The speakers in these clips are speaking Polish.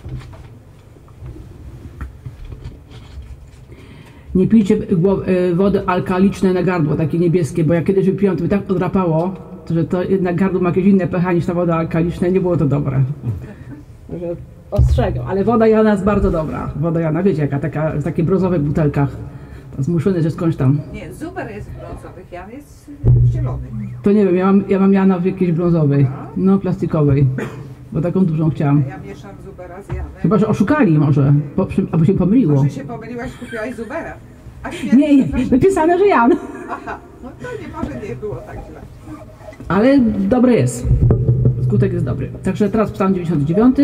Nie pijcie wody alkalicznej na gardło, takie niebieskie, bo jak kiedyś wypiłam, to mi tak odrapało, że to jednak gardło ma jakieś inne pH niż ta woda alkaliczna i nie było to dobre. Także ostrzegam, ale woda Jana jest bardzo dobra. Woda Jana, wiecie, jaka taka, w takich brązowych butelkach. To zmuszony, że skądś tam. Nie, Zuber jest w brązowych, Jan jest zielony. To nie wiem, ja mam Jana w jakiejś brązowej, no plastikowej, bo taką dużą chciałam. Ja mieszam Zubera z Janem. Chyba, że oszukali może, albo się pomyliło. Może się pomyliłaś, kupiłaś Zubera. A Nie, napisane, że Jan. Aha, no to może nie było tak źle. Ale dobre jest. Skutek jest dobry. Także teraz psalm 99.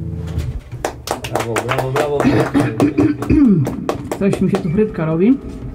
Coś mi się tu rybka robi.